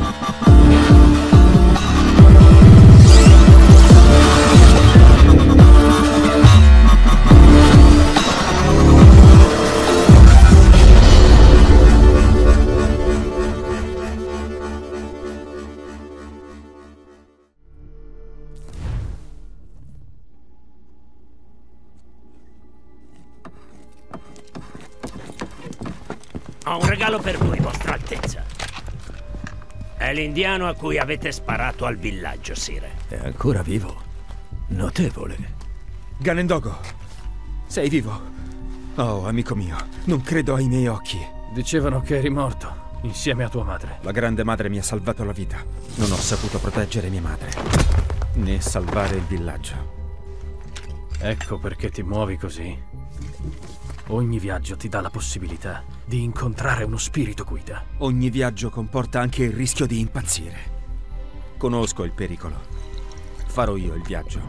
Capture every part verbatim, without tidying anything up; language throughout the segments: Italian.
Ho un regalo per voi, vostra altezza. È l'indiano a cui avete sparato al villaggio, Sire. È ancora vivo? Notevole. Ganendogo, sei vivo? Oh, amico mio, non credo ai miei occhi. Dicevano che eri morto, insieme a tua madre. La grande madre mi ha salvato la vita. Non ho saputo proteggere mia madre, né salvare il villaggio. Ecco perché ti muovi così. Ogni viaggio ti dà la possibilità di incontrare uno spirito guida. Ogni viaggio comporta anche il rischio di impazzire. Conosco il pericolo. Farò io il viaggio.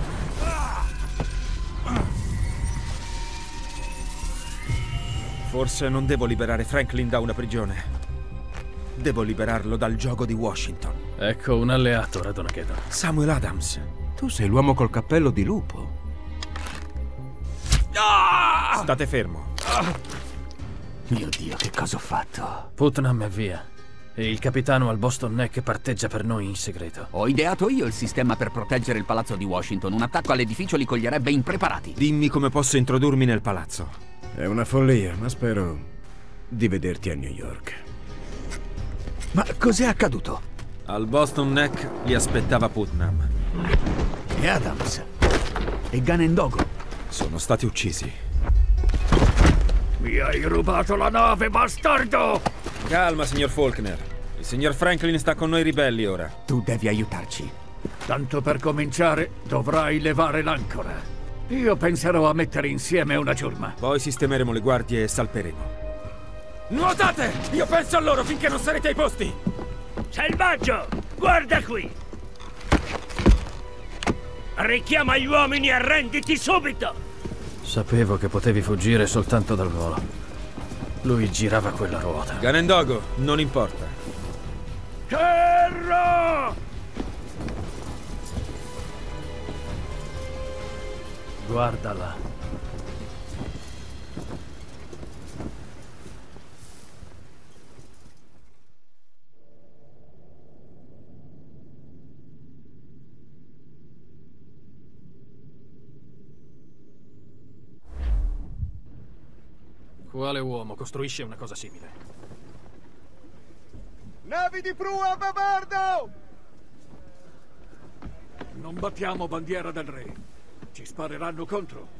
Forse non devo liberare Franklin da una prigione. Devo liberarlo dal gioco di Washington. Ecco un alleato, Radonageddon. Samuel Adams. Tu sei l'uomo col cappello di lupo. State fermo. Mio Dio, che cosa ho fatto? Putnam è via. E il capitano al Boston Neck parteggia per noi in segreto. Ho ideato io il sistema per proteggere il palazzo di Washington. Un attacco all'edificio li coglierebbe impreparati. Dimmi come posso introdurmi nel palazzo. È una follia, ma spero di vederti a New York. Ma cos'è accaduto? Al Boston Neck li aspettava Putnam. E Adams? E Ganendogo? Sono stati uccisi. Mi hai rubato la nave, bastardo! Calma, signor Faulkner. Il signor Franklin sta con noi ribelli ora. Tu devi aiutarci. Tanto per cominciare, dovrai levare l'ancora. Io penserò a mettere insieme una ciurma. Poi sistemeremo le guardie e salperemo. Nuotate! Io penso a loro finché non sarete ai posti! Selvaggio! Guarda qui! Richiama gli uomini e arrenditi subito! Sapevo che potevi fuggire soltanto dal volo. Lui girava quella ruota. Ganendogo, non importa. Terra! Guardala. Quale uomo costruisce una cosa simile? Navi di prua a babordo! Non battiamo bandiera del re. Ci spareranno contro.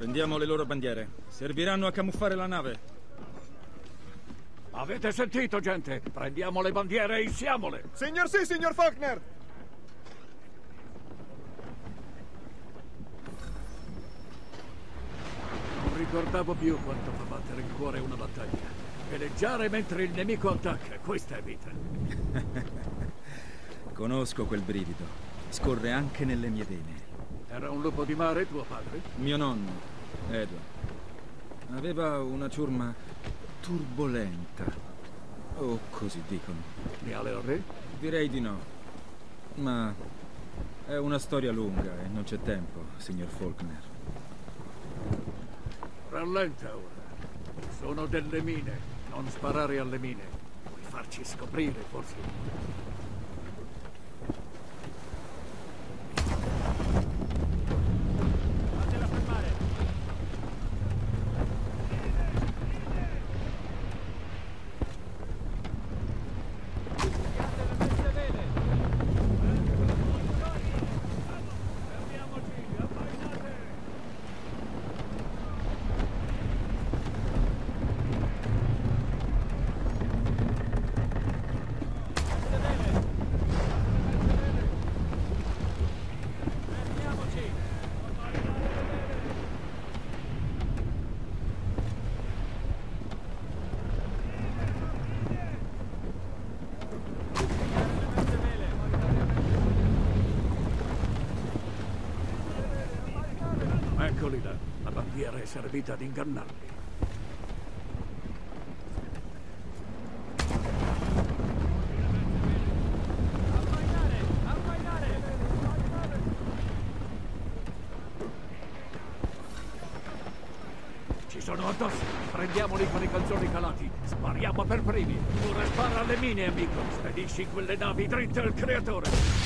Prendiamo le loro bandiere. Serviranno a camuffare la nave. Avete sentito, gente? Prendiamo le bandiere e issiamole! Signor sì, signor Faulkner! Non ricordavo più quanto fa battere il cuore una battaglia. Veleggiare mentre il nemico attacca, questa è vita. Conosco quel brivido. Scorre anche nelle mie vene. Era un lupo di mare tuo padre? Mio nonno, Edward, aveva una ciurma turbolenta. O così dicono. Leale al re? Direi di no. Ma è una storia lunga e non c'è tempo, signor Faulkner. Rallenta ora. Sono delle mine. Non sparare alle mine. Vuoi farci scoprire, forse? Eccoli là. La bandiera è servita ad ingannarli. Ci sono addosso. Prendiamoli con i calzoni calati. Spariamo per primi. Ora spara alle mine, amico. Spedisci quelle navi dritte al creatore.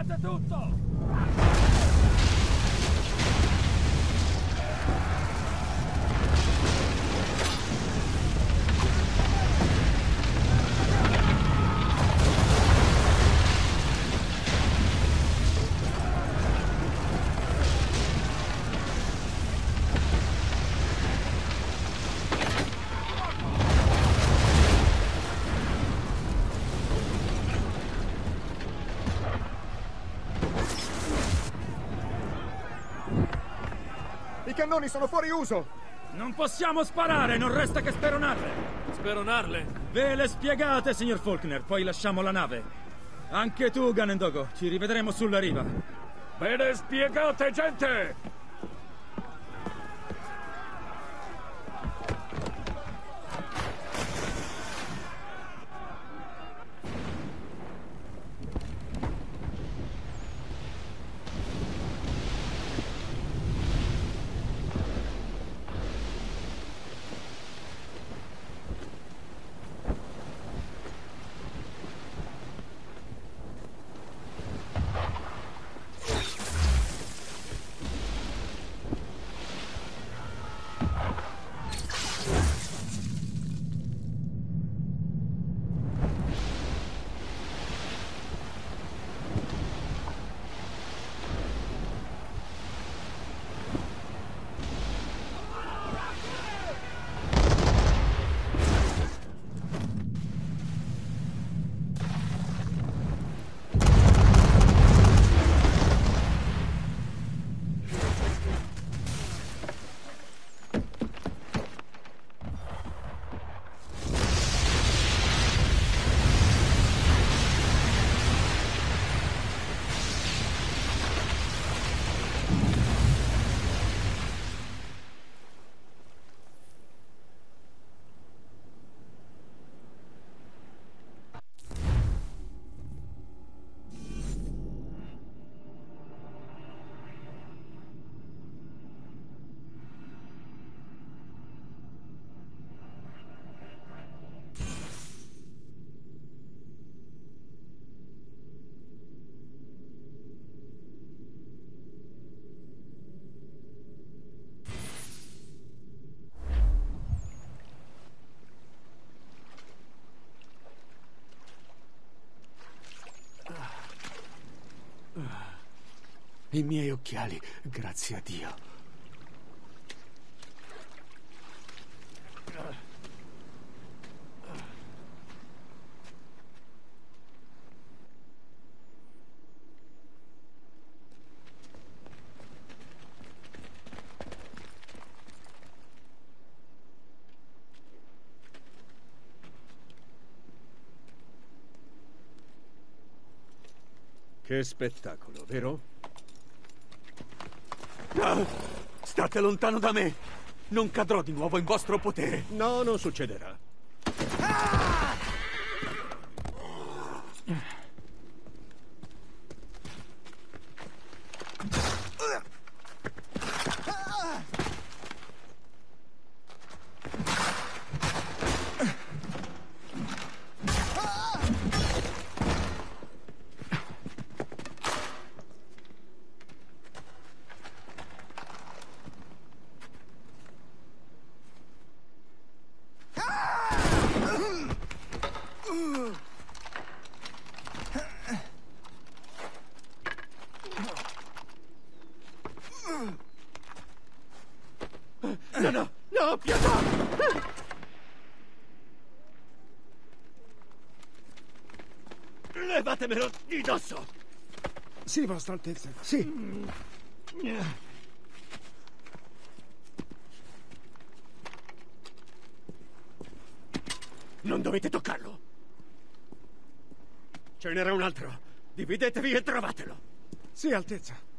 Svuotate tutto! I cannoni sono fuori uso! Non possiamo sparare, non resta che speronarle! Speronarle? Ve le spiegate, signor Faulkner, poi lasciamo la nave. Anche tu, Ganendogo, ci rivedremo sulla riva. Ve le spiegate, gente! I miei occhiali, grazie a Dio. Che spettacolo, vero? Ah, state lontano da me! Non cadrò di nuovo in vostro potere! No, non succederà. Ah! No, no, no, pietà! Levatemelo di dosso! Sì, Vostra Altezza, sì. Non dovete toccarlo! Ce n'era un altro! Dividetevi e trovatelo! Sì, Altezza.